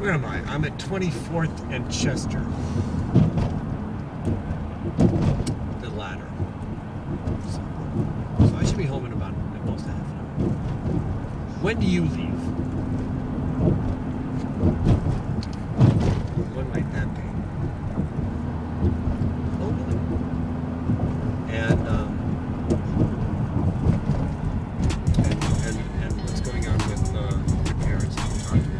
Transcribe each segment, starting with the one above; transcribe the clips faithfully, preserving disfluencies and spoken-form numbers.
Where am I? I'm at twenty-fourth and Chester. The ladder. So, so I should be home in about at most a half an hour. When do you leave? When might that be? Oh, really? And, um, and, and, and what's going on with uh, your parents? Talk to me.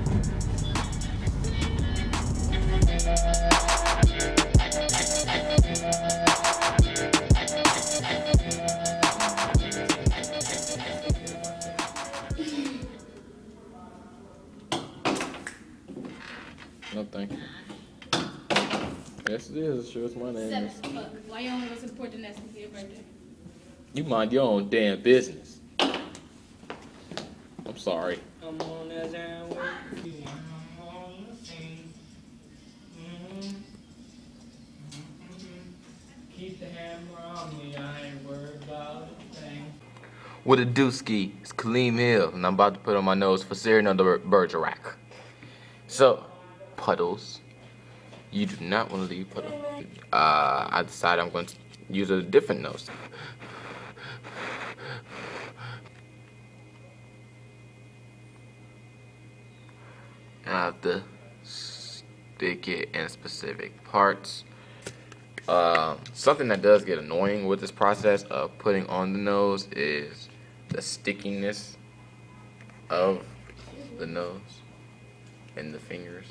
No, thank you. Yes, it is. Sure, it's my name. Seven. Look, why you only go to the port the next for your birthday? You mind your own damn business. I'm sorry. I'm on that damn way. Keep the hammer on me. I ain't worried about a thing. With a dooski, it's Kaleem Hill, and I'm about to put on my nose for Cyrano De Bergerac. So, puddles. You do not want to leave puddle. Uh, I decided I'm going to use a different nose. I have to stick it in specific parts. Uh, something that does get annoying with this process of putting on the nose is the stickiness of the nose and the fingers.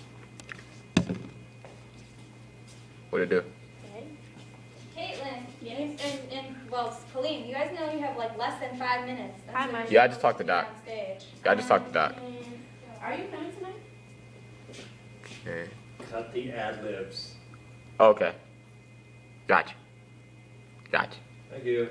What'd it do? Caitlin, yes. and, and, well, Kaleem, you guys know you have like less than five minutes. Hi, Mike. Yeah, I just talked to Doc. Yeah, I just talked to Doc. Are you coming tonight? Okay. Cut the ad-libs. Okay. Gotcha. Gotcha. Thank you.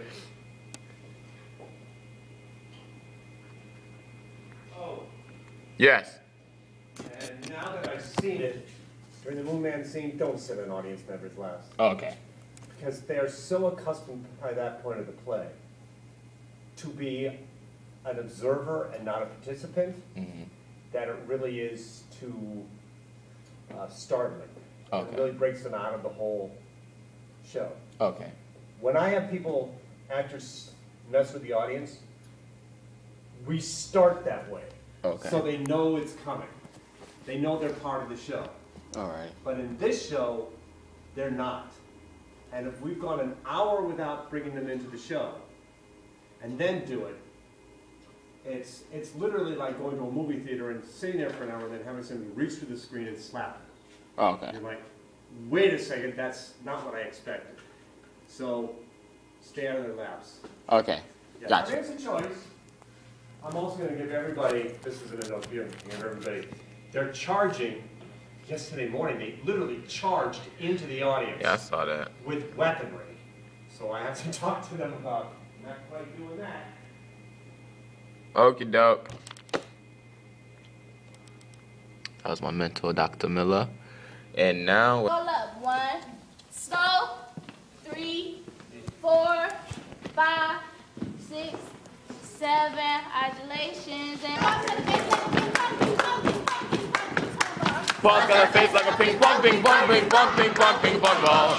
Oh. Yes. And now that I've seen it, during the Moon Man scene, don't sit in audience members' laps. Okay. Because they are so accustomed by that point of the play to be an observer and not a participant, mm-hmm. that it really is too uh, startling. Okay. It really breaks them out of the whole show. Okay. When I have people, actors, mess with the audience, we start that way. Okay. So they know it's coming. They know they're part of the show. All right. But in this show, they're not. And if we've gone an hour without bringing them into the show, and then do it, it's it's literally like going to a movie theater and sitting there for an hour and then having somebody reach through the screen and slap it. Oh, okay. You're like, wait a second, that's not what I expected. So, stay out of their laps. Okay. Yeah, Gotcha. There's a choice. I'm also going to give everybody, this isn't enough here, give everybody, they're charging. Yesterday morning, they literally charged into the audience. Yeah, I saw that. With weaponry. So I have to talk to them about not quite doing that. Okie doke. That was my mentor, Doctor Miller. And now... Roll up. One, slow, three, four, five, six, seven, adulations, and... Paul's got a face like a ping pong, ping pong, ping pong, ping pong, ping pong ball.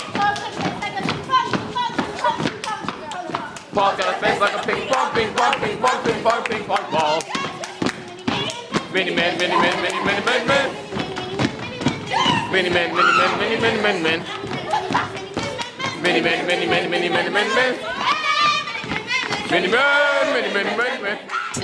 Paul's got a face like a ping pong, ping pong, ping pong, ping pong, ping pong ball. Many men, many men, many men, many men. Many men, many men, many men, many men. Many men, many men, many men, many men. Many men, many men, many men.